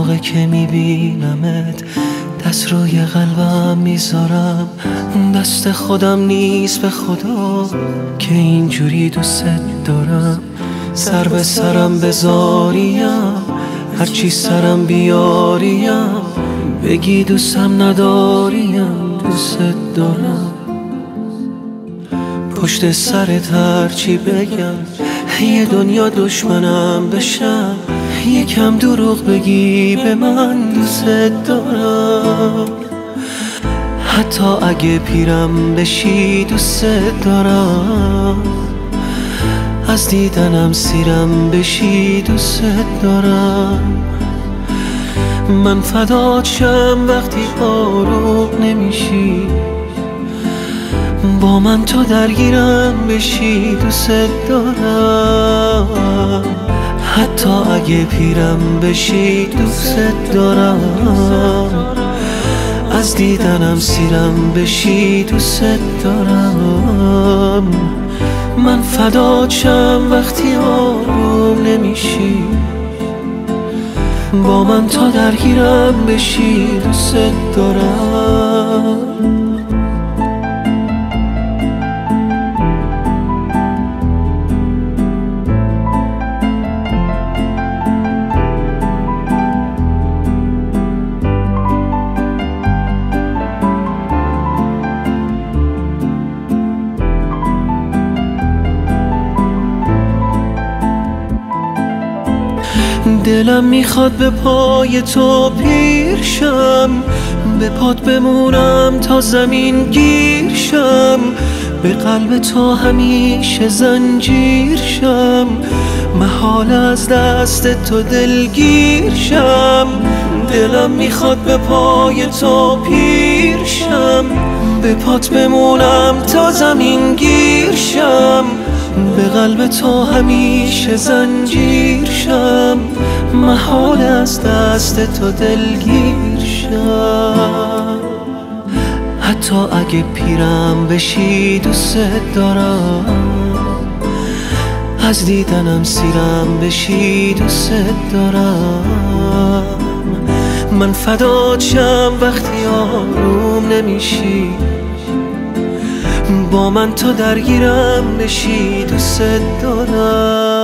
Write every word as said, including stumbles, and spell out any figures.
موقع که میبینمت دست روی قلبم میذارم، دست خودم نیست به خدا که اینجوری دوست دارم. سر به سرم بذاریم، هرچی سرم بیاریم، بگی دوستم نداریم، دوست دارم. پشت سرت هرچی بگم، یه دنیا دشمنم بشم، یکم دروغ بگی به من دوست دارم. حتی اگه پیرم بشی دوست دارم، از دیدنم سیرم بشی دوست دارم. من فدات شم وقتی آروم نمیشی، با من تو درگیرم بشی دوست دارم. حتی اگه پیرم بشی دوست دارم، از دیدنم سیرم بشی دوست دارم. من فدات شم وقتی آروم نمیشی، با من تا درگیرم بشی دوست دارم. دلم میخواد به پای تو پیر شم، به پات بمونم تا زمین گیر شم، به قلب تو همیشه زنجیر شم، محال از دست تو دلگیر شم. دلم میخواد به پای تو پیر شم، به پات بمونم تا زمین گیر شم، به قلب تو همیشه زنجیر شم، محال از دست تو دلگیر شم. حتی اگه پیرم بشی دوست دارم، از دیدنم سیرم بشی دوست دارم. من فدات شم وقتی آروم نمیشی، با من تو درگیرم بشی دوست دارم.